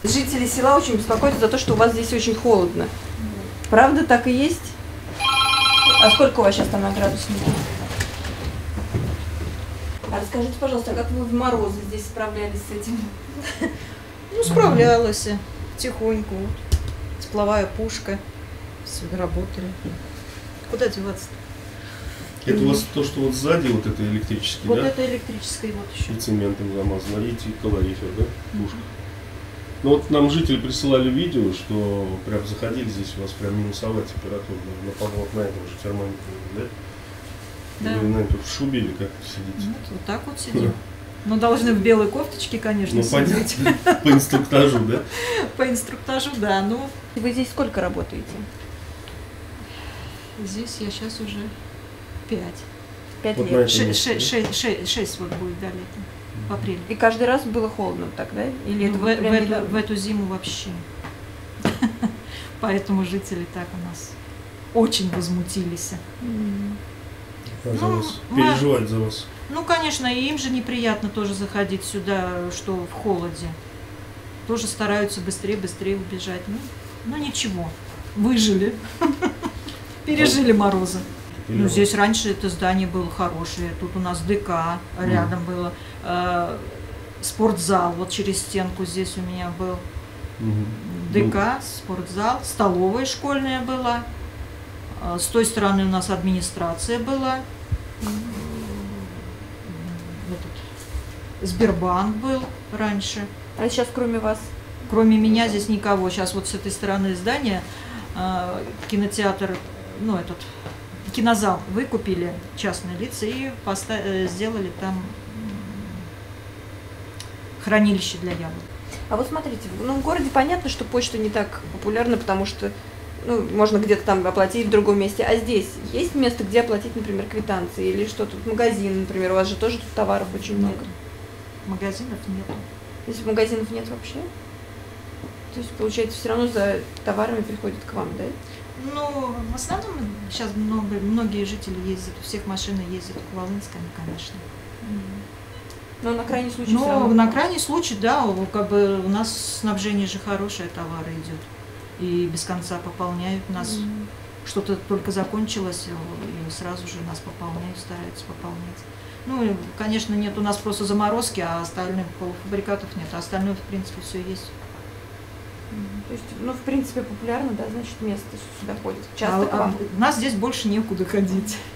Жители села очень беспокоятся за то, что у вас здесь очень холодно. Правда, так и есть? А сколько у вас сейчас там на градуснике? А расскажите, пожалуйста, как вы в морозы здесь справлялись с этим? Ну, справлялась тихоньку. Тепловая пушка. Все работали. Куда деваться-то? Это у вас то, что вот сзади вот это электрический, вот да? это электрическое вот еще. И цементом замазано, и колорифер, да? Пушка. Ну вот нам жители присылали видео, что прям заходили здесь, у вас прям минусовая температура на этом же термометре, да? Да. Или на этом в шубе или как сидите? Вот так вот сидим. Но должны в белой кофточке, конечно, сидеть. Понятно. По инструктажу, да? По инструктажу, да. Ну, Вы здесь сколько работаете? здесь я сейчас уже 5. 5 Вот лет. 6 вот будет, да, летом. В апреле. И каждый раз было холодно так, да? Или это Ну, вот прям недавно? в эту зиму вообще. Поэтому жители так у нас очень возмутились. За вас. Переживать за вас. Ну, конечно, и им же неприятно тоже заходить сюда, что в холоде. Тоже стараются быстрее убежать. Ну ничего, выжили. Пережили морозы. Ну, здесь раньше это здание было хорошее. Тут у нас ДК рядом было. Спортзал вот через стенку здесь у меня был. ДК, спортзал, столовая школьная была. С той стороны у нас администрация была. Сбербанк был раньше. А сейчас кроме вас? Кроме меня здесь никого. Сейчас вот с этой стороны здания кинотеатр, ну этот кинозал выкупили частные лица и сделали там хранилище для яблок. А вот смотрите, ну в городе понятно, что почта не так популярна, потому что ну, можно где-то там оплатить в другом месте. А здесь есть место, где оплатить, например, квитанции или что-то? Магазин, например, у вас же тоже тут товаров очень много. Магазинов нету. Если магазинов нет вообще? То есть, получается, все равно за товарами приходят к вам, да? Ну, в основном сейчас многие жители ездят, у всех машины ездят к Волынскому, конечно. Но на крайний случай Но все равно. на крайний случай, да, как бы у нас снабжение же хорошее, товары идет. И без конца пополняют нас. Что-то только закончилось, и сразу же нас пополняют, стараются пополнять. Ну, и, конечно, нет у нас просто заморозки, а остальных полуфабрикатов нет. А остальное, в принципе, все есть. То есть, ну, в принципе, популярно, да, значит, место сюда ходит. Часто к вам. У нас здесь больше некуда ходить.